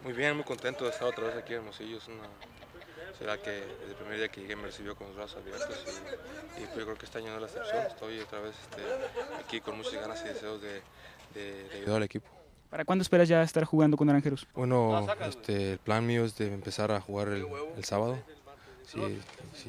Muy bien, muy contento de estar otra vez aquí en Hermosillo. Será que desde el primer día que llegué me recibió con los brazos abiertos y pues yo creo que este año no es la excepción. Estoy otra vez aquí con muchas ganas y deseos de ayudar al equipo. ¿Para cuándo esperas ya estar jugando con Naranjeros? Bueno, el plan mío es de empezar a jugar el sábado. Si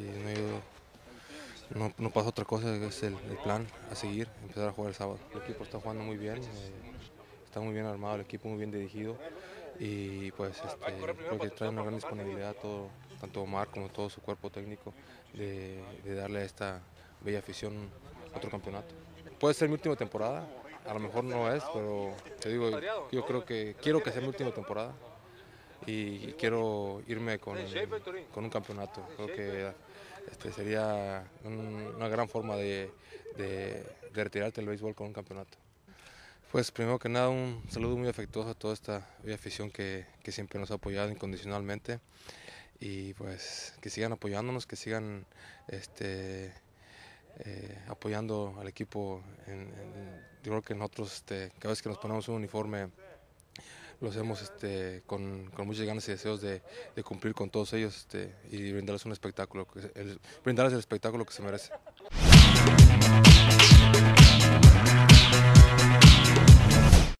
no pasa otra cosa, es el plan a seguir, empezar a jugar el sábado. El equipo está jugando muy bien, está muy bien armado, el equipo muy bien dirigido y pues creo que trae una gran disponibilidad tanto Omar como todo su cuerpo técnico de darle a esta bella afición otro campeonato. Puede ser mi última temporada, a lo mejor no es, pero te digo, yo creo que quiero que sea mi última temporada y quiero irme con un campeonato. Creo que sería una gran forma de retirarte del béisbol con un campeonato. Pues primero que nada un saludo muy afectuoso a toda esta bella afición que siempre nos ha apoyado incondicionalmente y pues que sigan apoyándonos, que sigan apoyando al equipo. Yo creo que nosotros cada vez que nos ponemos un uniforme lo hacemos con muchas ganas y deseos de cumplir con todos ellos y brindarles un espectáculo, brindarles el espectáculo que se merece.